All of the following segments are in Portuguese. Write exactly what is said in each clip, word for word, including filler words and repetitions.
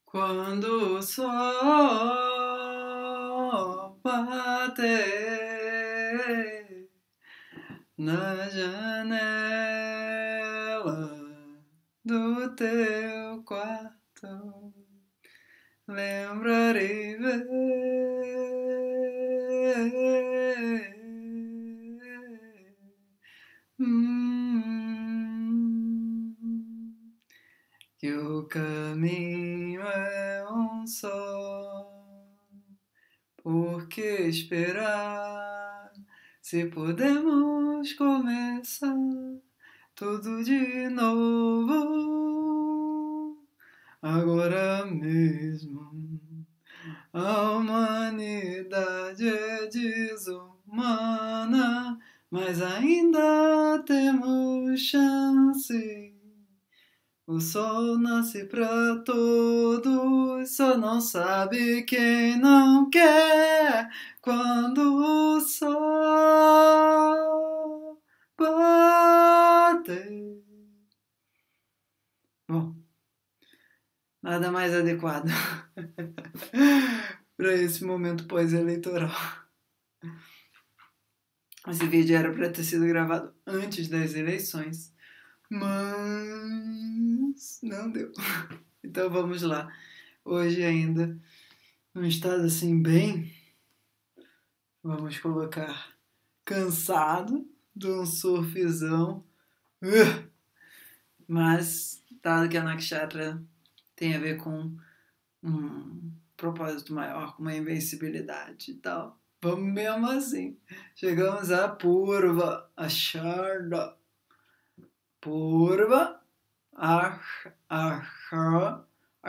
Quando o sol bater na janela do teu quarto, lembrarei ver hum, que o caminho é um só. Por que esperar se podemos começar tudo de novo agora mesmo? A humanidade é desumana, mas ainda temos chance. O sol nasce pra todos, só não sabe quem não quer. Quando o sol bater. Bom, nada mais adequado para esse momento pós-eleitoral. Esse vídeo era para ter sido gravado antes das eleições, mas não deu. Então vamos lá. Hoje ainda, num estado assim bem, vamos colocar, cansado de um surfzão, mas dado que a Nakshatra tem a ver com um propósito maior, com uma invencibilidade e tal, vamos mesmo assim. Chegamos a Purva, a Sharda, Purva, a Ashada.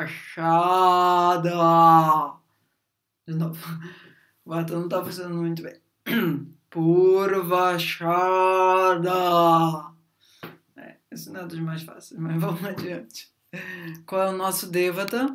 De novo, o batom não tá funcionando muito bem. Purvashada. É, esse não é dos mais fáceis, mas vamos adiante. Qual é o nosso Devata?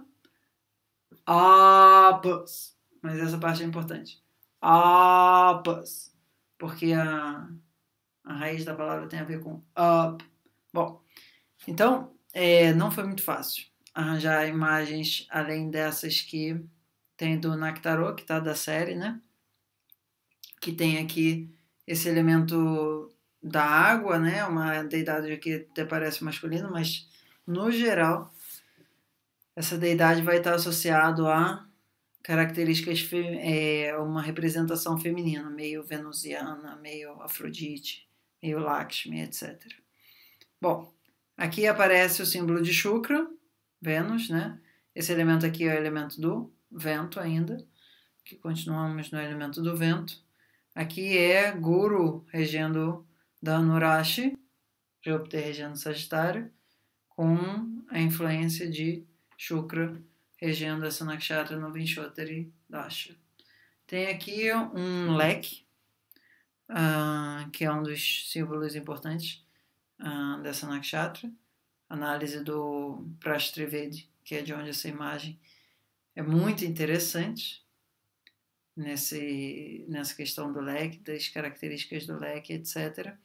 Apas. Mas essa parte é importante. Apas. Porque a, a raiz da palavra tem a ver com up. Bom, então, é, não foi muito fácil arranjar imagens além dessas que tem do Naktarô, que está da série, né? Que tem aqui esse elemento da água, né? Uma deidade que até parece masculino, mas no geral essa deidade vai estar associado a características, é, uma representação feminina, meio venusiana, meio Afrodite, meio Lakshmi, etcétera. Bom, aqui aparece o símbolo de Shukra, Vênus, né? Esse elemento aqui é o elemento do vento ainda, que continuamos no elemento do vento. Aqui é Guru regendo Dhanurashi, Júpiter regendo Sagitário, com a influência de Shukra regendo essa nakshatra no Vinchotari Dasha. Tem aqui um leque, uh, que é um dos símbolos importantes uh, dessa nakshatra. Análise do Prashtrivedi, que é de onde essa imagem é muito interessante nesse, nessa questão do leque, das características do leque, etcétera.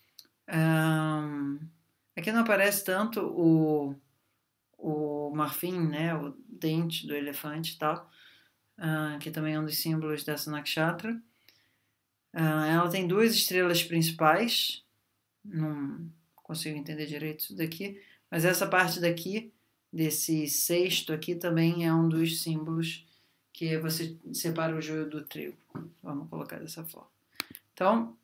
Um, aqui não aparece tanto o, o marfim, né, o dente do elefante e tal, uh, que também é um dos símbolos dessa nakshatra. Uh, ela tem duas estrelas principais, não consigo entender direito isso daqui, mas essa parte daqui, desse sexto aqui, também é um dos símbolos que você separa o joio do trigo. Vamos colocar dessa forma. Então,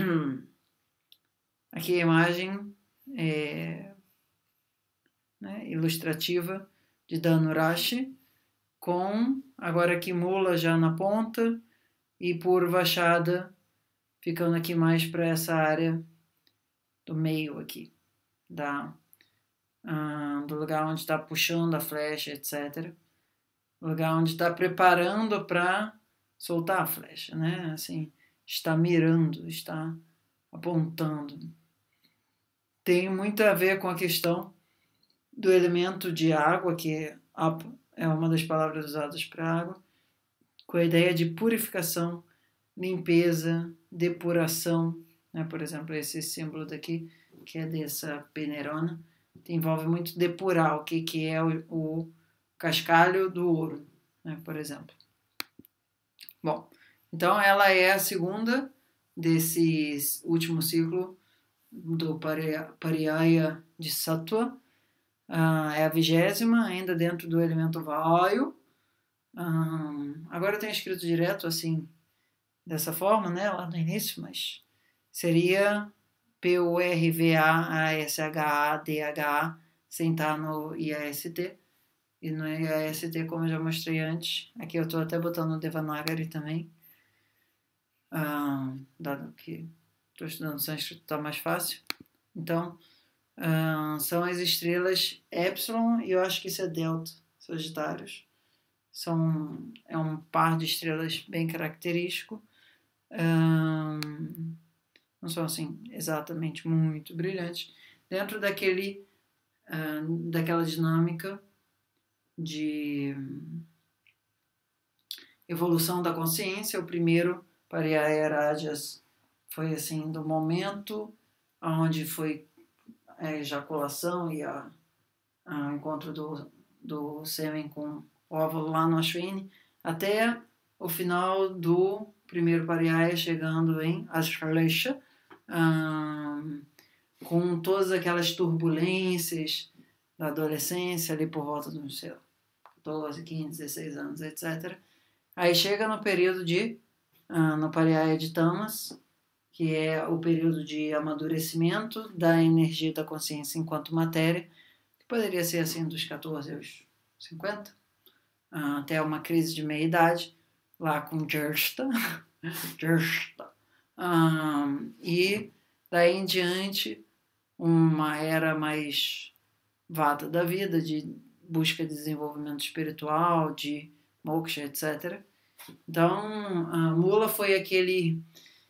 aqui a imagem é, né, ilustrativa de Dhanurashi, com agora aqui Mula já na ponta e Purvashada ficando aqui mais para essa área do meio aqui, da, uh, do lugar onde está puxando a flecha, etcétera. O lugar onde está preparando para soltar a flecha, né? Assim, está mirando, está apontando. Tem muito a ver com a questão do elemento de água, que é uma das palavras usadas para água, com a ideia de purificação, limpeza, depuração, né? Por exemplo, esse símbolo daqui, que é dessa peneirona, envolve muito depurar o que, que é o, o cascalho do ouro, né, por exemplo. Bom, então ela é a segunda desse último ciclo do Pariyaya de Sattva. Uh, é a vigésima, ainda dentro do elemento Vayu. Um, agora eu tenho escrito direto assim, dessa forma, né, lá no início, mas seria P U R V A A S H A D H A, sem estar no I A S T. E no I A S T, como eu já mostrei antes, aqui eu estou até botando o Devanagari também, um, dado que estou estudando sânscrito, está mais fácil. Então, um, são as estrelas Epsilon e eu acho que isso é Delta, Sagitários. São, é um par de estrelas bem característico. Um, não são assim exatamente muito brilhantes. Dentro daquele, um, daquela dinâmica de evolução da consciência, o primeiro Pariyaya Rajas foi assim, do momento onde foi a ejaculação e a, a encontro do, do sêmen com óvulo lá no Ashwini, até o final do primeiro Pariyaya, chegando em Ashlesha, um, com todas aquelas turbulências da adolescência, ali por volta dos, sei lá, catorze, quinze, dezesseis anos, etcétera. Aí chega no período de, uh, no Pariyaya de Tamas, que é o período de amadurecimento da energia da consciência enquanto matéria, que poderia ser assim dos catorze aos cinquenta, uh, até uma crise de meia-idade, lá com Jersta, Jersta. Um, e daí em diante, uma era mais vata da vida, de busca de desenvolvimento espiritual, de moksha, etcétera. Então, a mula foi aquele,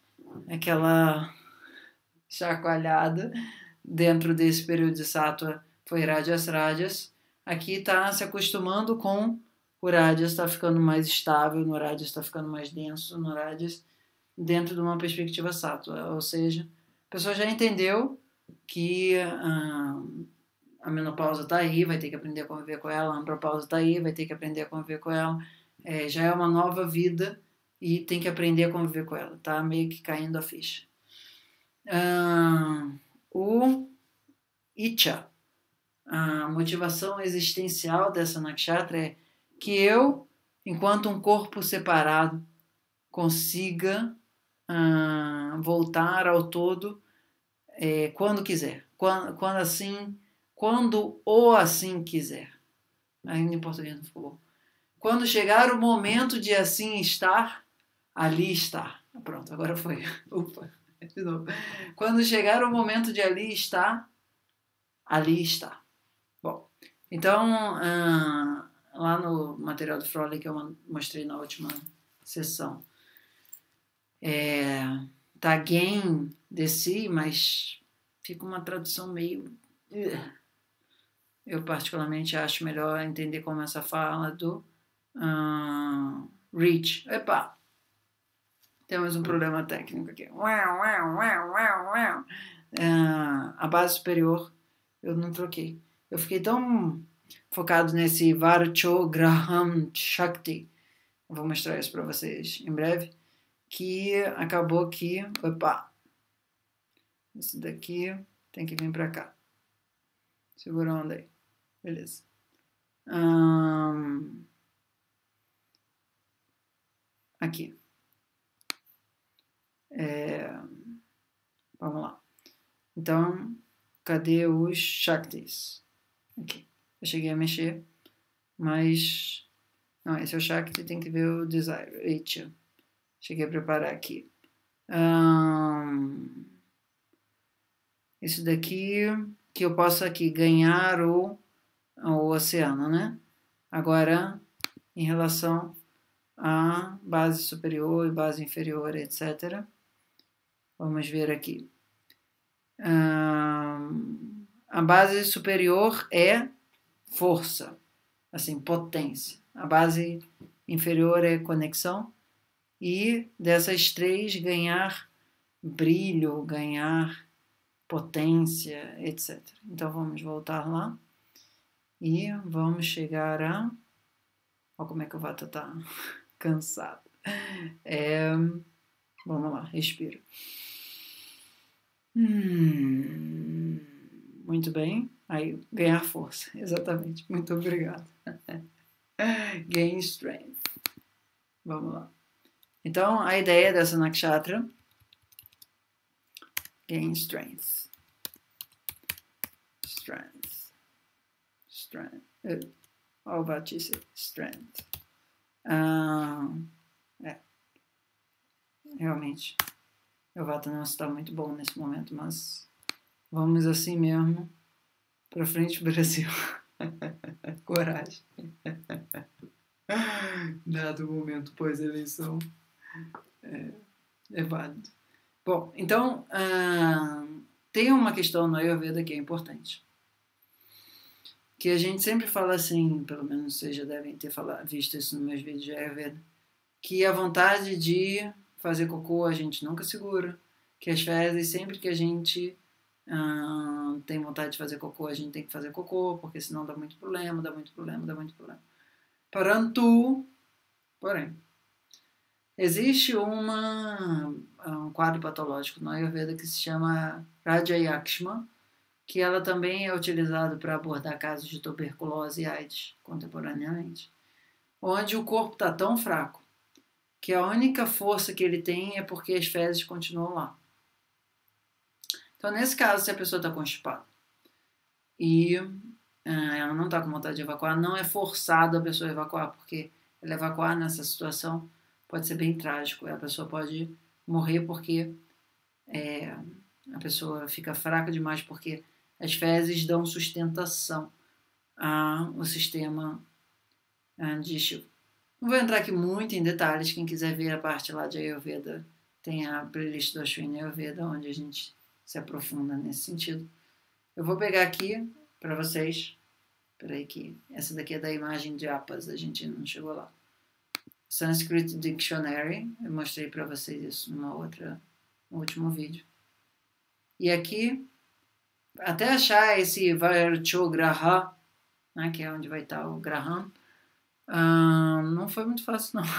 aquela chacoalhada dentro desse período de Sattva, foi Rajas Rajas. Aqui está se acostumando com o Rajas, está ficando mais estável, no Rajas está ficando mais denso, no Rajas, dentro de uma perspectiva Sattva. Ou seja, a pessoa já entendeu que ah, a menopausa está aí, vai ter que aprender a conviver com ela, a andropausa está aí, vai ter que aprender a conviver com ela. É, já é uma nova vida e tem que aprender a conviver com ela. Está meio que caindo a ficha. Ah, o Icha, a motivação existencial dessa nakshatra é que eu, enquanto um corpo separado, consiga ah, voltar ao todo é, quando quiser. Quando, quando assim, quando ou assim quiser. Ainda em português não ficou bom. Quando chegar o momento de assim estar, ali estar. Pronto, agora foi. Ufa, de novo. Quando chegar o momento de ali estar, ali está. Bom, então, ah, lá no material do Froley que eu mostrei na última sessão, é, tá again de si, mas fica uma tradução meio... Eu particularmente acho melhor entender como essa fala do uh, reach. Epa! Temos um problema técnico aqui. Uh, a base superior eu não troquei. Eu fiquei tão focado nesse Varcho Graham Shakti, eu vou mostrar isso para vocês em breve, que acabou que, opa, esse daqui tem que vir para cá. Segura a onda aí. Beleza. Hum, aqui. É, vamos lá. Então, cadê os Shaktis? Aqui. Eu cheguei a mexer, mas... Não, esse é o Shakti, tem que ver o Desire. Eita. Cheguei a preparar aqui. Hum, esse daqui, que eu posso aqui ganhar o, o oceano, né? Agora, em relação a base superior e base inferior, etcétera. Vamos ver aqui. Hum, a base superior é força, assim, potência. A base inferior é conexão. E dessas três, ganhar brilho, ganhar potência, etcétera. Então, vamos voltar lá. E vamos chegar a Olha como é que o Vata tá cansado. É, vamos lá, respira. Hum, muito bem. Aí, ganhar força. Exatamente. Muito obrigado. Gain strength. Vamos lá. Então, a ideia dessa nakshatra, gain strength. Strength. Strength. Olha o Vatice. Strength. Ah, é. Realmente. O Vata não está muito bom nesse momento, mas vamos assim mesmo. Pra frente, Brasil. Coragem. Dado o momento pós-eleição, é, é válido. Bom, então, ah, tem uma questão no Ayurveda que é importante. Que a gente sempre fala assim, pelo menos vocês já devem ter falado, visto isso nos meus vídeos de Ayurveda, que a vontade de fazer cocô a gente nunca segura, que as fezes, sempre que a gente ah, tem vontade de fazer cocô, a gente tem que fazer cocô, porque senão dá muito problema, dá muito problema, dá muito problema. Parantu, porém, existe uma, um quadro patológico no Ayurveda que se chama Rajayakshma, que ela também é utilizada para abordar casos de tuberculose e AIDS contemporaneamente, onde o corpo está tão fraco que a única força que ele tem é porque as fezes continuam lá. Então, nesse caso, se a pessoa está constipada e ah, ela não está com vontade de evacuar, não é forçado a pessoa a evacuar, porque ela evacuar nessa situação pode ser bem trágico. A pessoa pode morrer porque é, a pessoa fica fraca demais, porque as fezes dão sustentação ao sistema digestivo. Não vou entrar aqui muito em detalhes. Quem quiser ver a parte lá de Ayurveda, tem a playlist do Ashwini Ayurveda, onde a gente se aprofunda nesse sentido. Eu vou pegar aqui para vocês. Peraí que essa daqui é da imagem de apas, a gente não chegou lá. Sanskrit Dictionary, eu mostrei para vocês isso numa outra, no último vídeo. E aqui, até achar esse Varchograha, né, que é onde vai estar o Graham, uh, não foi muito fácil, não.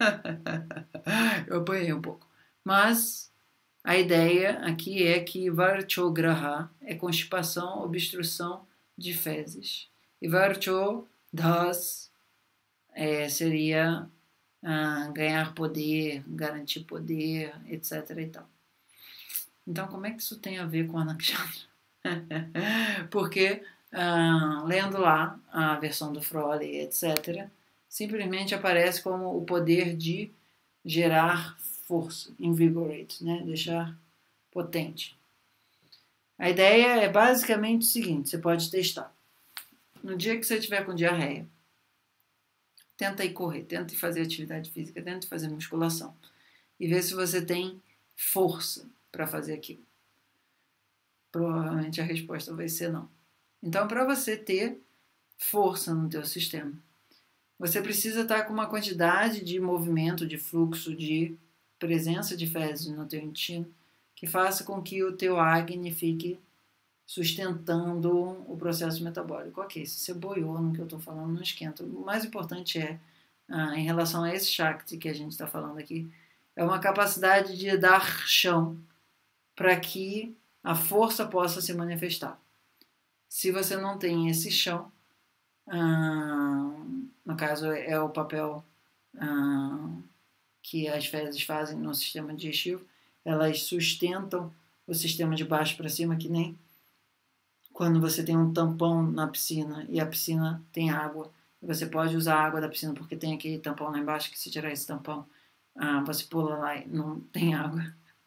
Eu apanhei um pouco. Mas a ideia aqui é que Varchograha é constipação, obstrução de fezes. E Varcho das é, seria uh, ganhar poder, garantir poder, etc. E tal. Então, como é que isso tem a ver com a nakshatra? Porque, uh, lendo lá a versão do Froley, etcétera, simplesmente aparece como o poder de gerar força, invigorate, né? Deixar potente. A ideia é basicamente o seguinte, você pode testar. No dia que você estiver com diarreia, tenta ir correr, tenta ir fazer atividade física, tenta ir fazer musculação e ver se você tem força para fazer aquilo. Provavelmente a resposta vai ser não. Então, para você ter força no teu sistema, você precisa estar com uma quantidade de movimento, de fluxo, de presença de fezes no teu intestino que faça com que o teu Agni fique sustentando o processo metabólico. Ok, se você boiou no que eu estou falando, não esquenta. O mais importante é, ah, em relação a esse Shakti que a gente está falando aqui, é uma capacidade de dar chão para que a força possa se manifestar. Se você não tem esse chão, ah, no caso é o papel ah, que as fezes fazem no sistema digestivo, elas sustentam o sistema de baixo para cima, que nem quando você tem um tampão na piscina e a piscina tem água, você pode usar a água da piscina porque tem aquele tampão lá embaixo, que se tirar esse tampão, ah, você pula lá e não tem água.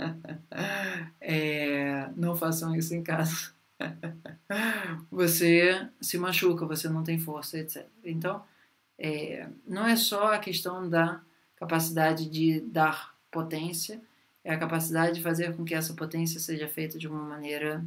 É, não façam isso em casa. Você se machuca, você não tem força, etcétera. Então, é, não é só a questão da capacidade de dar potência, é a capacidade de fazer com que essa potência seja feita de uma maneira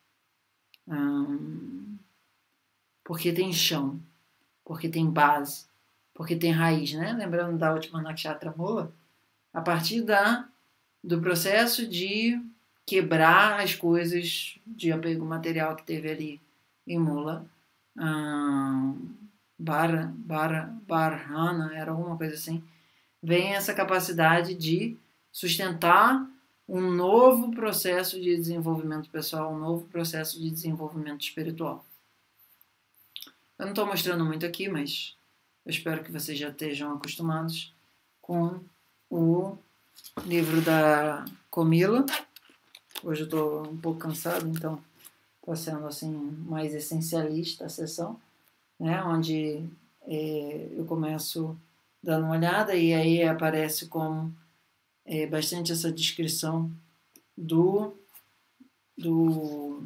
hum, porque tem chão, porque tem base, porque tem raiz, né? Lembrando da última nakshatra Mula, a partir da do processo de quebrar as coisas de apego material que teve ali em Mula, hum, bara, bara, barhana, era alguma coisa assim, vem essa capacidade de sustentar um novo processo de desenvolvimento pessoal, um novo processo de desenvolvimento espiritual. Eu não estou mostrando muito aqui, mas eu espero que vocês já estejam acostumados com o livro da Comilla. Hoje eu estou um pouco cansado, então está sendo assim mais essencialista a sessão, né? Onde é, eu começo dando uma olhada e aí aparece como é, bastante essa descrição do, do,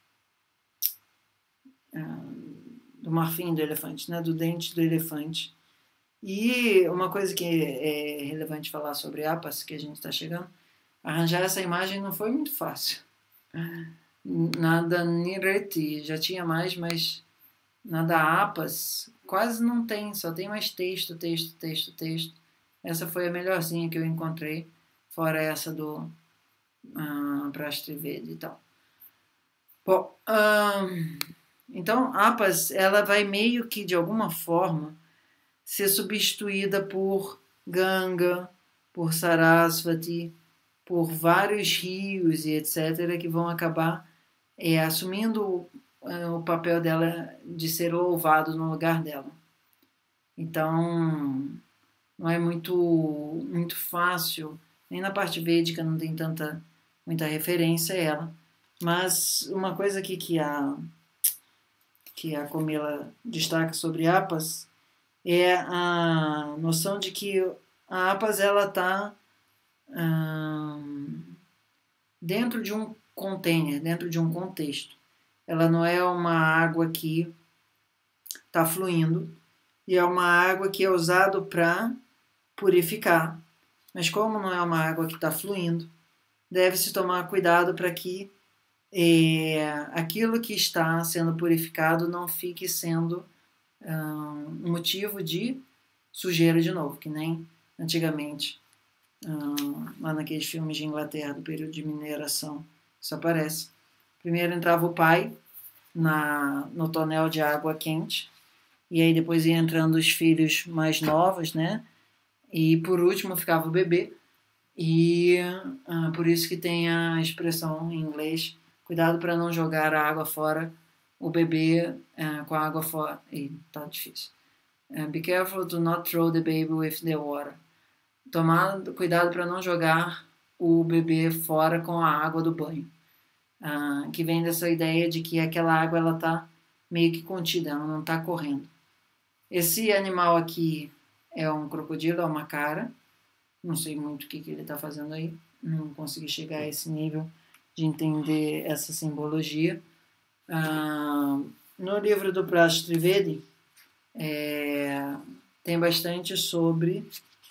do marfim do elefante, né? Do dente do elefante. E uma coisa que é relevante falar sobre Apas, que a gente está chegando, arranjar essa imagem não foi muito fácil. Nada Nireti, já tinha mais, mas nada Apas, quase não tem, só tem mais texto, texto, texto, texto. Essa foi a melhorzinha que eu encontrei, fora essa do uh, Prashtrivedi e tal. Bom, uh, então Apas, ela vai meio que de alguma forma ser substituída por Ganga, por Sarasvati, por vários rios e etcétera, que vão acabar é, assumindo é, o papel dela de ser louvado no lugar dela. Então, não é muito, muito fácil, nem na parte védica não tem tanta, muita referência a ela, mas uma coisa aqui que a, que a Comilla destaca sobre Apas é a noção de que a Apas ela está hum, dentro de um container, dentro de um contexto. Ela não é uma água que está fluindo e é uma água que é usada para purificar. Mas como não é uma água que está fluindo, deve-se tomar cuidado para que é, aquilo que está sendo purificado não fique sendo um motivo de sujeira de novo, que nem antigamente, um, lá naqueles filmes de Inglaterra do período de mineração, isso aparece. Primeiro entrava o pai na, no tonel de água quente, e aí depois ia entrando os filhos mais novos, né? E por último ficava o bebê, e uh, por isso que tem a expressão em inglês, cuidado para não jogar a água fora, o bebê uh, com a água fora. Ih, tá difícil. Uh, be careful to not throw the baby with the water. Tomar cuidado para não jogar o bebê fora com a água do banho. Uh, que vem dessa ideia de que aquela água ela tá meio que contida, ela não está correndo. Esse animal aqui é um crocodilo, é uma cara. Não sei muito o que, que ele está fazendo aí. Não consegui chegar a esse nível de entender essa simbologia. Uh, no livro do Prashtrivedi, é, tem bastante sobre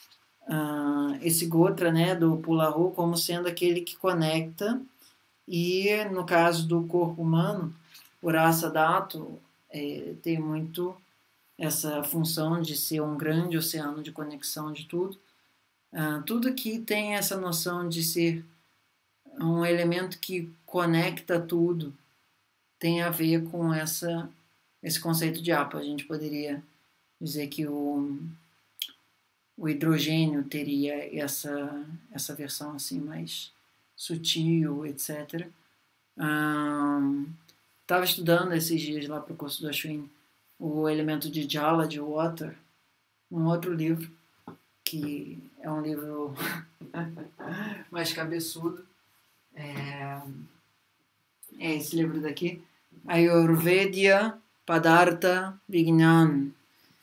uh, esse Gotra, né, do Pulahu, como sendo aquele que conecta. E no caso do corpo humano, o Rasa Dhatu é, tem muito essa função de ser um grande oceano de conexão de tudo. Uh, tudo que tem essa noção de ser um elemento que conecta tudo tem a ver com essa, esse conceito de Apa. A gente poderia dizer que o, o hidrogênio teria essa, essa versão assim mais sutil, etcétera. Estava um, estudando esses dias lá para o curso do Ashwin o elemento de Jala, de Water, num outro livro, que é um livro mais cabeçudo. É, é esse livro daqui, Ayurvedya Padartha Vignan.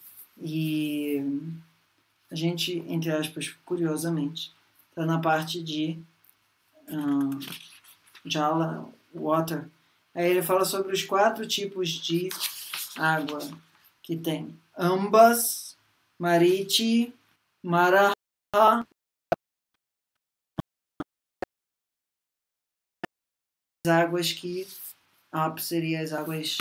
E a gente, entre aspas, curiosamente, está na parte de um, Jala, Water. Aí ele fala sobre os quatro tipos de água que tem. Ambas, Mariti, Maraha, as águas que Apa seria as águas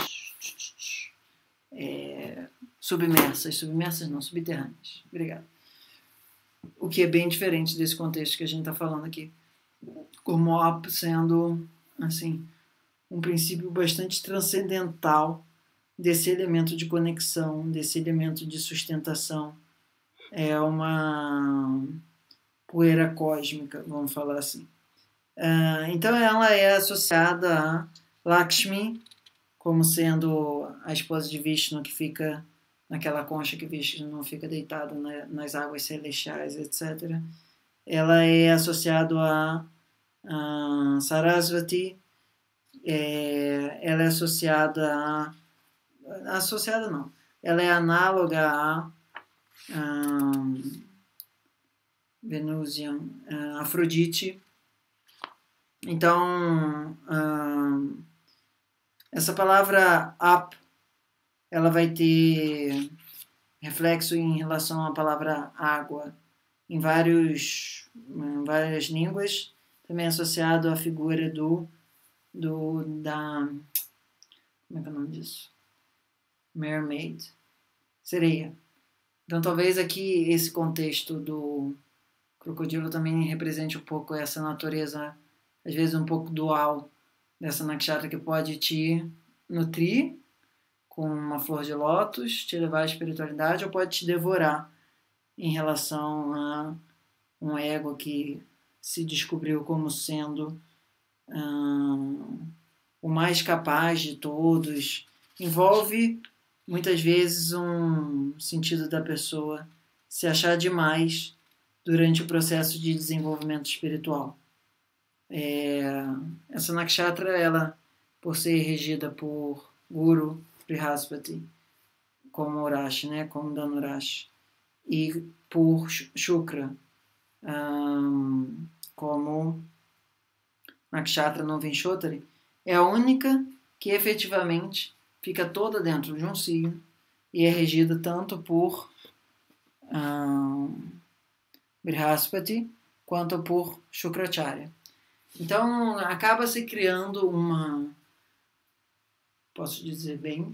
é, submersas, submersas não, subterrâneas. Obrigado. O que é bem diferente desse contexto que a gente está falando aqui. Como Apa sendo, assim, um princípio bastante transcendental desse elemento de conexão, desse elemento de sustentação. É uma poeira cósmica, vamos falar assim. Uh, então ela é associada a Lakshmi, como sendo a esposa de Vishnu, que fica naquela concha que Vishnu não fica deitado na, nas águas celestiais, etcétera. Ela é associada a, a Sarasvati, é, ela é associada a... Associada não. Ela é análoga a... Um, Venusian, uh, Afrodite. Então, uh, essa palavra up, ela vai ter reflexo em relação à palavra água em, vários, em várias línguas, também associado à figura do, do da, como é que é o nome disso? Mermaid, sereia. Então, talvez aqui esse contexto do crocodilo também represente um pouco essa natureza, às vezes um pouco dual, dessa nakshatra que pode te nutrir com uma flor de lótus, te levar à espiritualidade, ou pode te devorar em relação a um ego que se descobriu como sendo hum, o mais capaz de todos. Envolve muitas vezes um sentido da pessoa se achar demais durante o processo de desenvolvimento espiritual. É, essa nakshatra, ela, por ser regida por Guru Brihaspati, como Urashi, né, como Dhanurashi, e por Shukra, um, como nakshatra no Vinchotari, é a única que efetivamente fica toda dentro de um signo e é regida tanto por um, Brihaspati quanto por Shukracharya. Então, acaba se criando uma... Posso dizer bem?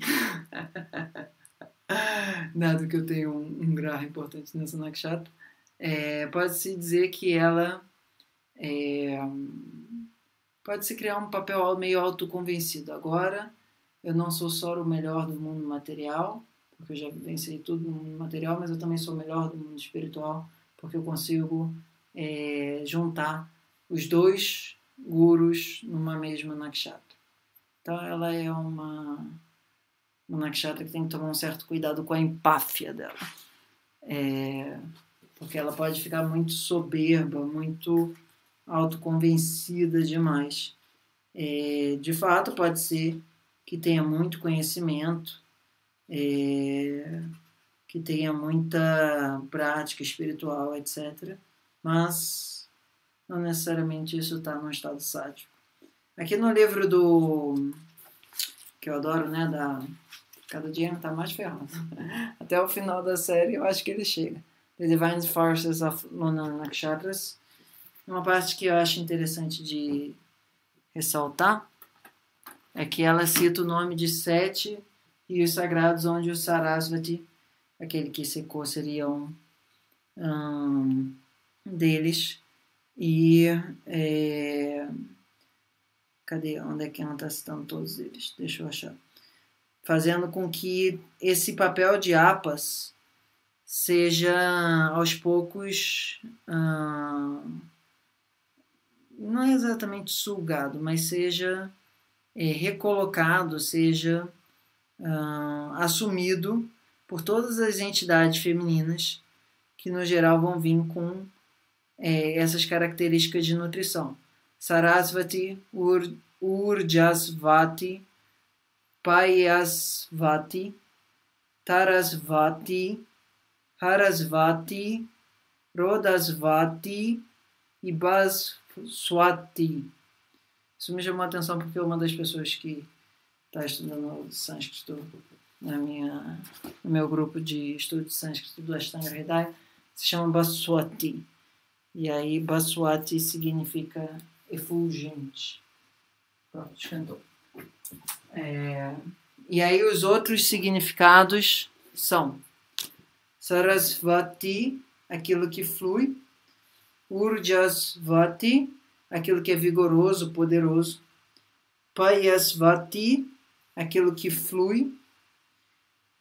Dado que eu tenho um, um graha importante nessa nakshatra, é, pode-se dizer que ela... É, pode-se criar um papel meio autoconvencido. Agora, eu não sou só o melhor do mundo material, porque eu já venci tudo no mundo material, mas eu também sou o melhor do mundo espiritual, porque eu consigo é, juntar os dois gurus numa mesma nakshatra. Então ela é uma, uma nakshatra que tem que tomar um certo cuidado com a empáfia dela. É, porque ela pode ficar muito soberba, muito autoconvencida demais. É, de fato, pode ser que tenha muito conhecimento, é, que tenha muita prática espiritual, etcétera. Mas não necessariamente isso está no estado sádico. Aqui no livro do... que eu adoro, né? Da, cada dia está mais ferrado. Até o final da série eu acho que ele chega. The Divine Forces of Lunar Nakshatras. Uma parte que eu acho interessante de ressaltar é que ela cita o nome de sete rios sagrados, onde o Sarasvati, aquele que secou, seria um, um deles. E é, cadê? Onde é que ela está citando todos eles? Deixa eu achar. Fazendo com que esse papel de apas seja aos poucos hum, não é exatamente sugado, mas seja é, recolocado, seja hum, assumido por todas as entidades femininas que no geral vão vir com É, essas características de nutrição. Sarasvati, Ur, Urjasvati, Payasvati, Tarasvati, Harasvati, Rodasvati e Baswati. Isso me chamou a atenção porque uma das pessoas que está estudando sânscrito na minha, no meu grupo de estudo de sânscrito do Ashtanga Hridaya se chama Baswati. E aí, Baswati significa efulgente. Pronto, escantou. É, e aí, os outros significados são Sarasvati, aquilo que flui, Urjasvati, aquilo que é vigoroso, poderoso, Payasvati, aquilo que flui,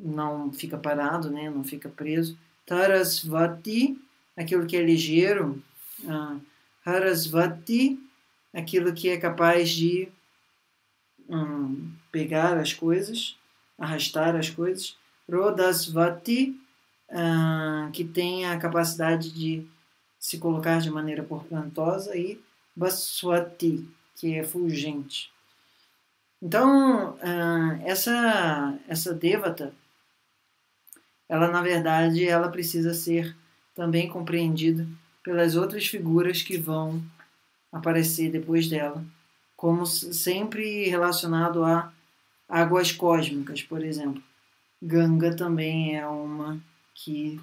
não fica parado, né? Não fica preso. Tarasvati, aquilo que é ligeiro. Uh, Harasvati, aquilo que é capaz de um, pegar as coisas, arrastar as coisas. Rodasvati, uh, que tem a capacidade de se colocar de maneira portentosa, e Baswati, que é fulgente. Então, essa, essa Devata, ela, na verdade, ela precisa ser também compreendida pelas outras figuras que vão aparecer depois dela, como sempre relacionado a águas cósmicas, por exemplo. Ganga também é uma que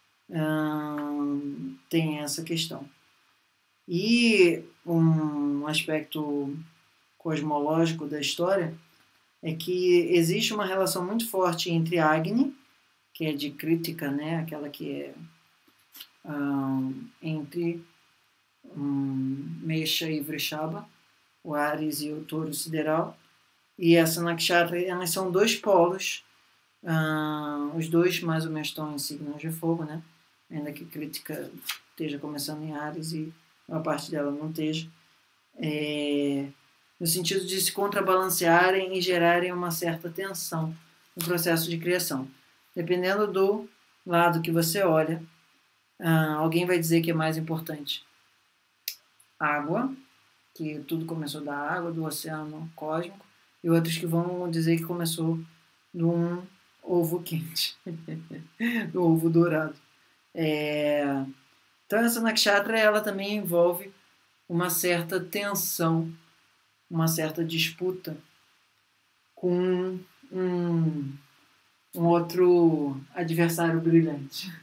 hum, tem essa questão. E um aspecto cosmológico da história é que existe uma relação muito forte entre Agni, que é de Kritika, né, aquela que é um, entre um, Mesha e Vrishaba, o Ares e o Touro Sideral, e essa Nakshatra, elas são dois polos, um, os dois mais ou menos estão em signos de fogo, né, ainda que Kritika esteja começando em Ares e uma parte dela não esteja, é, no sentido de se contrabalancearem e gerarem uma certa tensão no processo de criação. Dependendo do lado que você olha, uh, alguém vai dizer que é mais importante água, que tudo começou da água, do oceano cósmico, e outros que vão dizer que começou de um ovo quente, do ovo dourado. É... Então essa nakshatra, ela também envolve uma certa tensão, uma certa disputa com um, um outro adversário brilhante,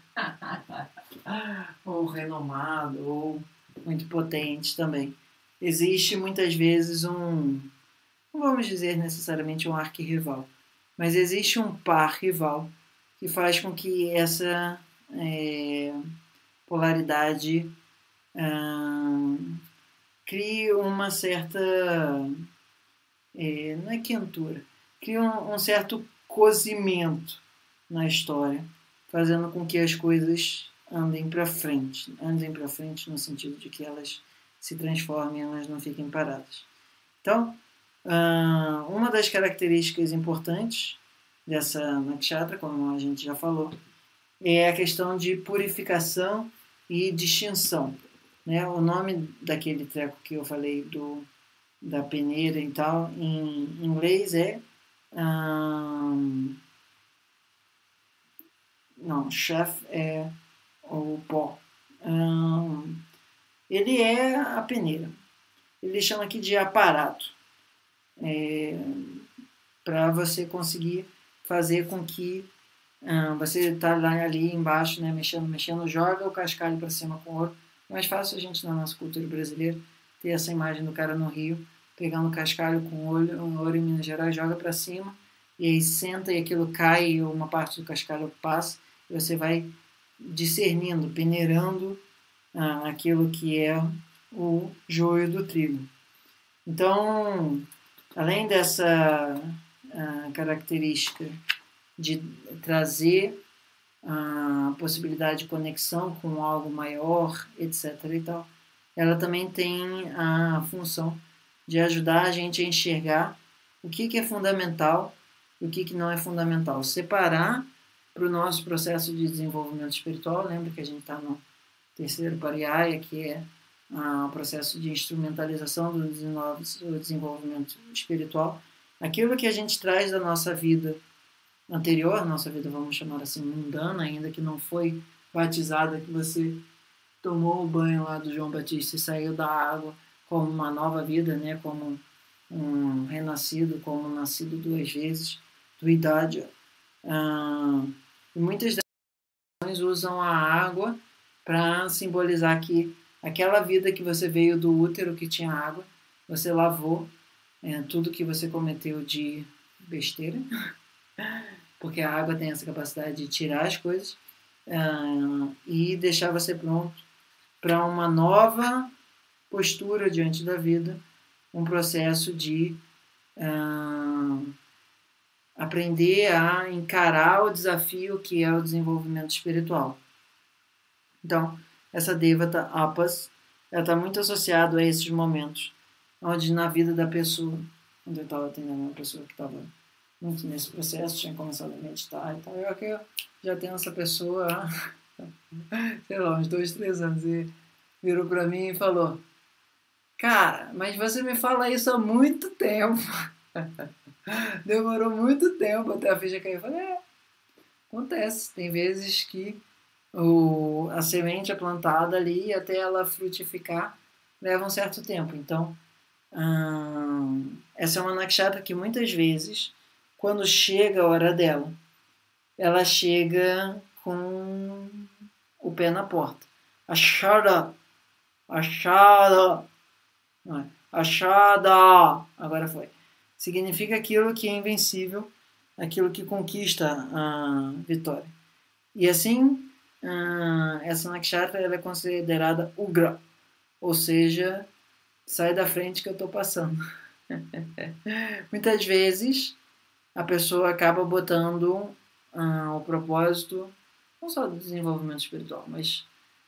ou renomado, ou muito potente também. Existe muitas vezes um, não vamos dizer necessariamente um arquirrival, mas existe um par rival que faz com que essa é, polaridade hum, cria uma certa, é, não é quentura, cria um, um certo cozimento na história, fazendo com que as coisas andem para frente, andem para frente no sentido de que elas se transformem, elas não fiquem paradas. Então, uma das características importantes dessa nakshatra, como a gente já falou, é a questão de purificação e distinção. Né? O nome daquele treco que eu falei do, da peneira e tal, em inglês é um, não, chef é o pó. Um, ele é a peneira. Ele chama aqui de aparato, é, para você conseguir fazer com que um, você está lá ali embaixo, né, mexendo, mexendo, joga o cascalho para cima com ouro. É mais fácil a gente, na nossa cultura brasileira, ter essa imagem do cara no rio, pegando o cascalho com ouro, um ouro em Minas Gerais, joga para cima, e aí senta e aquilo cai, e uma parte do cascalho passa, e você vai discernindo, peneirando ah, aquilo que é o joio do trigo. Então, além dessa ah, característica de trazer a possibilidade de conexão com algo maior, etc e tal, ela também tem a função de ajudar a gente a enxergar o que, que é fundamental e o que, que não é fundamental. Separar para o nosso processo de desenvolvimento espiritual. Lembra que a gente está no terceiro pariyaya, que é ah, o processo de instrumentalização do desenvolvimento espiritual. Aquilo que a gente traz da nossa vida anterior, nossa vida, vamos chamar assim, mundana, ainda que não foi batizada, que você tomou o banho lá do João Batista e saiu da água como uma nova vida, né, como um renascido, como um nascido duas vezes, do idade. Ah, e muitas das religiões usam a água para simbolizar que aquela vida que você veio do útero que tinha água, você lavou é, tudo que você cometeu de besteira, porque a água tem essa capacidade de tirar as coisas uh, e deixar você pronto para uma nova postura diante da vida, um processo de uh, aprender a encarar o desafio que é o desenvolvimento espiritual. Então, essa devata apas, ela está muito associada a esses momentos, onde na vida da pessoa, quando eu estava atendendo uma pessoa que estava muito nesse processo, tinha começado a meditar e tal, eu aqui já tenho essa pessoa há, sei lá, uns dois, três anos, e virou para mim e falou: cara, mas você me fala isso há muito tempo. Demorou muito tempo até a ficha cair. Eu falei, é, acontece. Tem vezes que o, a semente é plantada ali e até ela frutificar leva um certo tempo. Então, hum, essa é uma nakshatra que muitas vezes, quando chega a hora dela, ela chega com o pé na porta. Achada! Achada! Achada! Agora foi. Significa aquilo que é invencível, aquilo que conquista a vitória. E assim, essa nakshatra ela é considerada ugra, ou seja, sai da frente que eu estou passando. Muitas vezes, a pessoa acaba botando uh, o propósito, não só do desenvolvimento espiritual, mas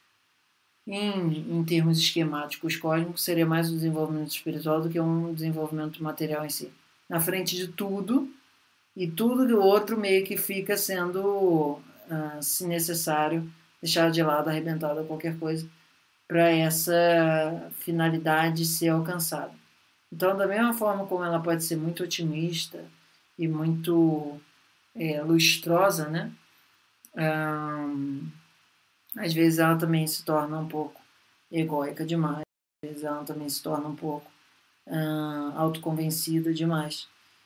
em, em termos esquemáticos cósmicos, seria mais o desenvolvimento espiritual do que um desenvolvimento material em si. Na frente de tudo, e tudo do outro meio que fica sendo, uh, se necessário, deixar de lado, arrebentado qualquer coisa, para essa finalidade ser alcançada. Então, da mesma forma como ela pode ser muito otimista e muito é, lustrosa, né? Um, às vezes ela também se torna um pouco egóica demais, às vezes ela também se torna um pouco uh, autoconvencida demais.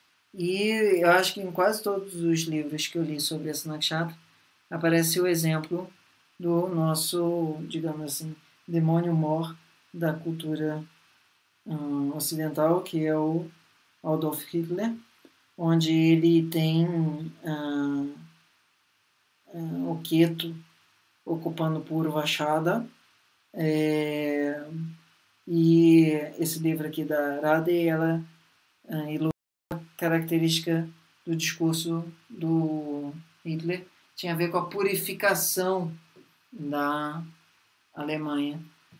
E eu acho que em quase todos os livros que eu li sobre essa nakshatra aparece o exemplo do nosso, digamos assim, demônio mor da cultura um, ocidental, que é o Adolf Hitler, onde ele tem uh, uh, o Ketu ocupando Puro Vachada, é, e esse livro aqui da Radhe, ela uh, ilustra a característica do discurso do Hitler, tinha a ver com a purificação da Alemanha,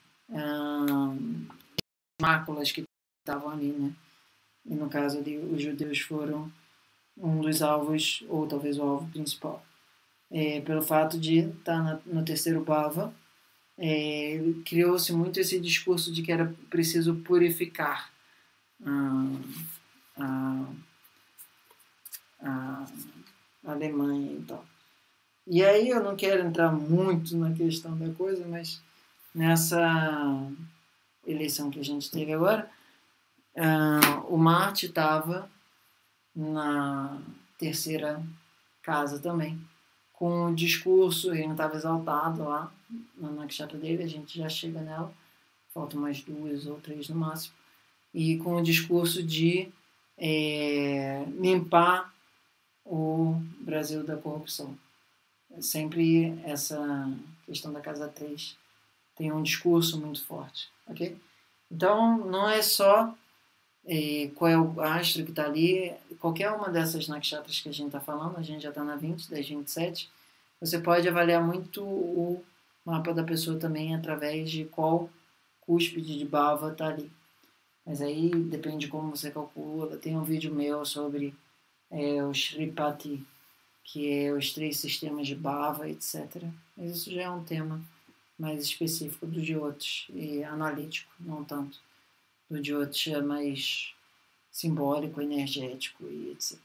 uh, máculas que estavam ali, né? E no caso ali, os judeus foram um dos alvos, ou talvez o alvo principal. É, pelo fato de estar na, no terceiro bhava, é, criou-se muito esse discurso de que era preciso purificar a, a, a Alemanha e tal. E aí eu não quero entrar muito na questão da coisa, mas nessa eleição que a gente teve agora, uh, o Marte estava na terceira casa também, com o discurso, ele não estava exaltado lá na nakshatra dele, a gente já chega nela, faltam mais duas ou três no máximo, e com o discurso de é, limpar o Brasil da corrupção. Sempre essa questão da casa três tem um discurso muito forte, ok? Então, não é só é, qual é o astro que está ali, qualquer uma dessas nakshatras que a gente está falando, a gente já está na vinte, dez, vinte e sete, você pode avaliar muito o mapa da pessoa também através de qual cúspide de bhava está ali. Mas aí depende de como você calcula. Tem um vídeo meu sobre é, o Shripati, que é os três sistemas de bhava, etcétera. Mas isso já é um tema mais específico do Jyotish e analítico, não tanto. Do Jyotish é mais simbólico, energético e etcétera.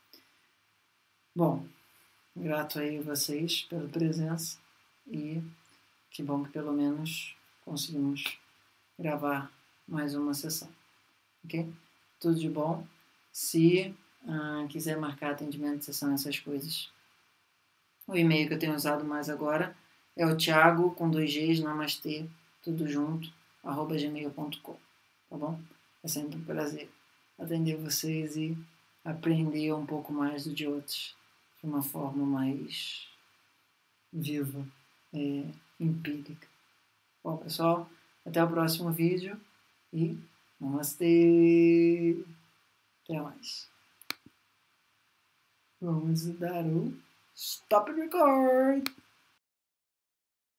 Bom, grato aí a vocês pela presença e que bom que pelo menos conseguimos gravar mais uma sessão, ok? Tudo de bom. Se uh, quiser marcar atendimento de sessão, essas coisas, o e-mail que eu tenho usado mais agora é o Thiago com dois Gs, namastê, tudo junto, arroba gmail ponto com, tá bom? É sempre um prazer atender vocês e aprender um pouco mais do Jyotish de uma forma mais viva, é, empírica. Bom, pessoal, até o próximo vídeo e namastê! Até mais! Vamos dar o stop record.